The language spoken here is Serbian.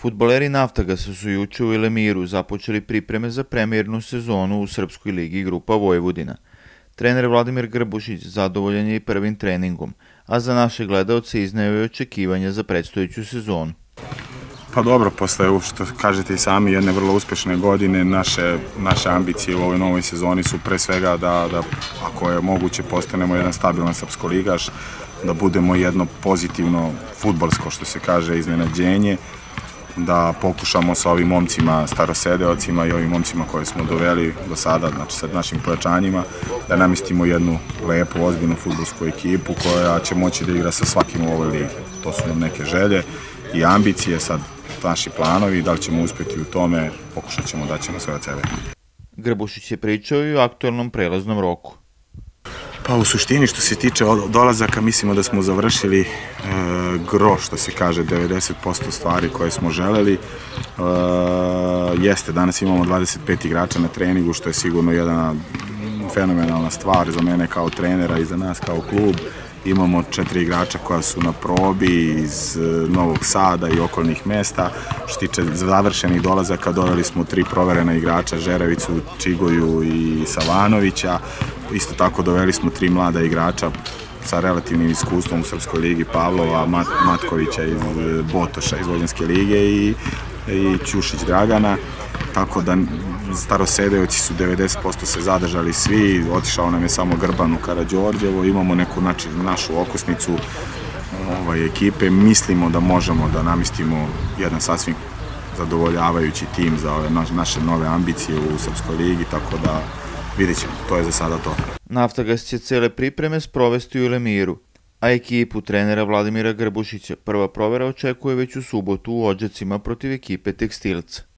Fudbaleri Naftagasa su juče u Elemiru započeli pripreme za premijernu sezonu u Srpskoj ligi Grupa Vojvodina. Trener Vladimir Grbušić zadovoljan je i prvim treningom, a za naše gledaoce izneo je očekivanja za predstojeću sezonu. Pa dobro, posle, što kažete i sami, jedne vrlo uspešne godine, naše ambicije u ovoj novoj sezoni su pre svega da ako je moguće, postanemo jedan stabilan srpskoligaš, da budemo jedno pozitivno fudbalsko, što se kaže, iznenađenje, da pokušamo sa ovim momcima, starosedeocima i ovim momcima koje smo doveli do sada, znači sa našim pojačanjima, da namestimo jednu lepu, ozbiljnu fudbalsku ekipu koja će moći da igra sa svakim u ovoj ligi. To su nam neke želje i ambicije, sad naši planovi, da li ćemo uspjeti u tome, pokušat ćemo, da ćemo sve od sebe. Grbušić je pričao i o aktualnom prelaznom roku. Pa u suštini, što se tiče dolazaka, mislimo da smo završili gro, što se kaže, 90% stvari koje smo želeli. Jeste, danas imamo 25 igrača na treningu, što je sigurno jedna fenomenalna stvar za mene kao trenera i za nas kao klub. Imamo 4 igrača koja su na probi iz Novog Sada i okolnih mesta. Što se tiče završenih dolazaka, doveli smo 3 proverena igrača, Žerevicu, Čigoju i Savanovića. Isto tako doveli smo 3 mlada igrača sa relativnim iskustvom u Srpskoj ligi, Pavlova, Matkovića iz Botoša iz Vojvodinske lige i Ćušić Dragana. Tako da starosedeoci su 90% se zadržali svi, otišao nam je samo Grban u Karađorđevo, imamo neku našu okosnicu ekipe, mislimo da možemo da namestimo jedan sasvim zadovoljavajući tim za ove naše nove ambicije u Srpskoj ligi, tako da vidjet ćemo, to je za sada to. Naftagas će cele pripreme sprovesti u Elemiru, a ekipu trenera Vladimira Grbušića prva provera očekuje već u subotu u Odžacima protiv ekipe Tekstilca.